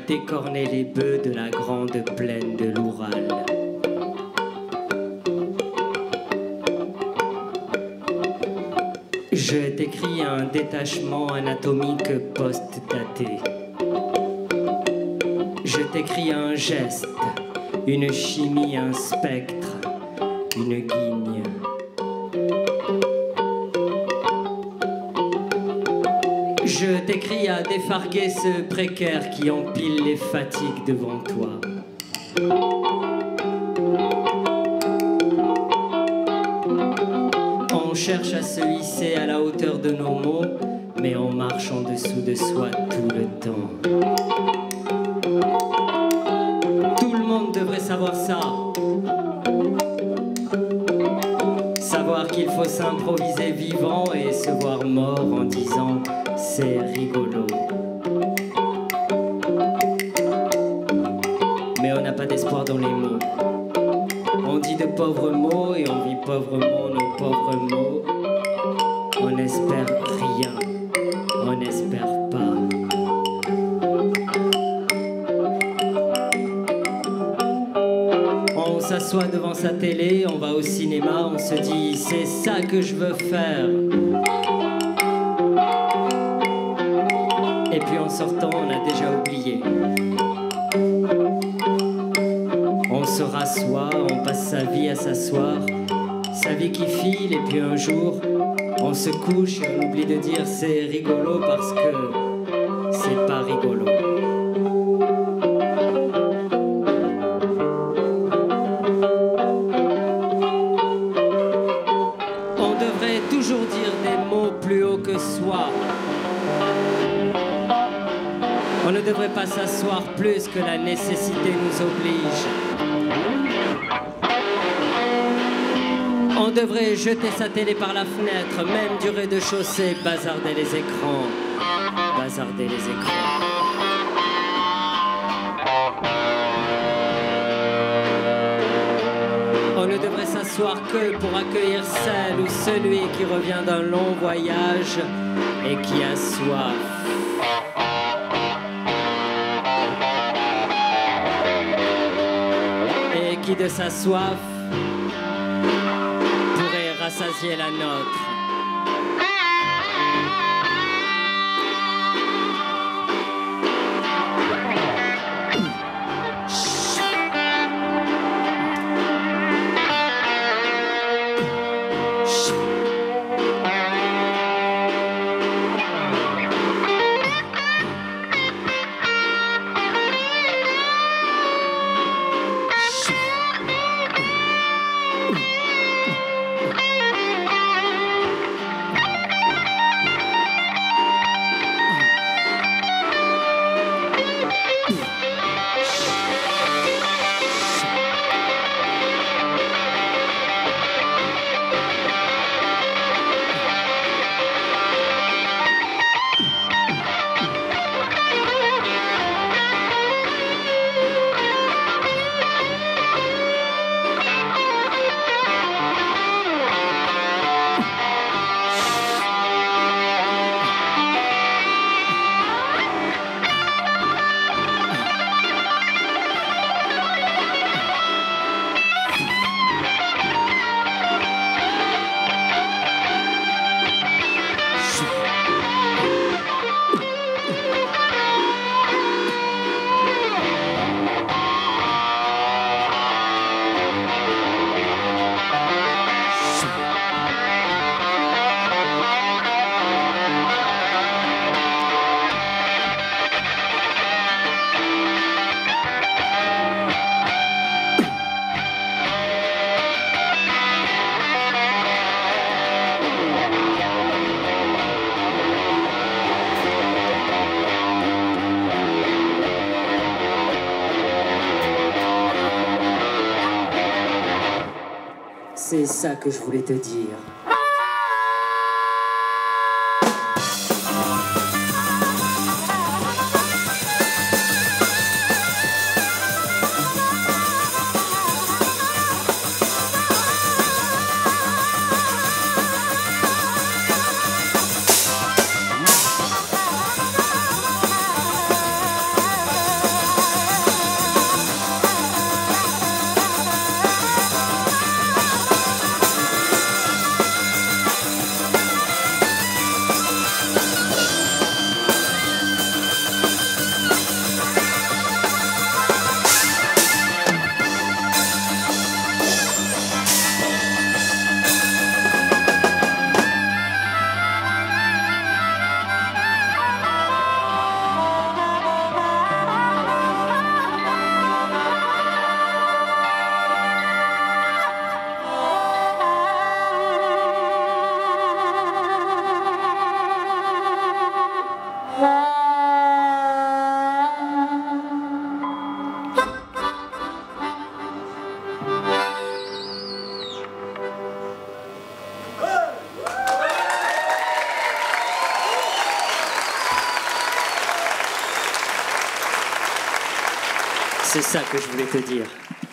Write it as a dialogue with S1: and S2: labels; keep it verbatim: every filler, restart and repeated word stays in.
S1: décorné les bœufs de la grande plaine de l'Oural. Je décris un détachement anatomique post-daté. Je décris un geste, une chimie, un spectre, une guigne. Je décris à défarguer ce précaire qui empile les fatigues devant toi. On cherche à se hisser à la hauteur de nos mots, mais on marche en dessous de soi tout le temps. Tout le monde devrait savoir ça. Savoir qu'il faut s'improviser vivant et se voir mort en disant « c'est rigolo ». Mais on n'a pas d'espoir dans les mots. On dit de pauvres mots et on vit pauvrement nos pauvres mots. On n'espère rien, on n'espère pas. On s'assoit devant sa télé, on va au cinéma, on se dit c'est ça que je veux faire. Et puis en sortant, on a déjà oublié. On se rassoit, on passe sa vie à s'asseoir, sa vie qui file et puis un jour, on se couche et on oublie de dire c'est rigolo parce que c'est pas rigolo. On devrait toujours dire des mots plus haut que soi. On ne devrait pas s'asseoir plus que la nécessité nous oblige. On devrait jeter sa télé par la fenêtre, même du rez-de-chaussée, bazarder les écrans. Bazarder les écrans. On ne devrait s'asseoir que pour accueillir celle ou celui qui revient d'un long voyage et qui a soif. Et qui de sa soif pourrait rassasier la nôtre. C'est ça que je voulais te dire. C'est ça que je voulais te dire.